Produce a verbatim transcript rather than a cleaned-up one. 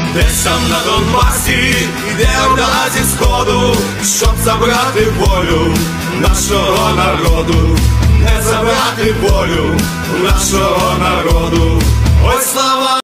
Десь там на Донбасі йде орда зі сходу, щоб забрати волю нашого народу, не забрати волю нашого народу. Ой, слава!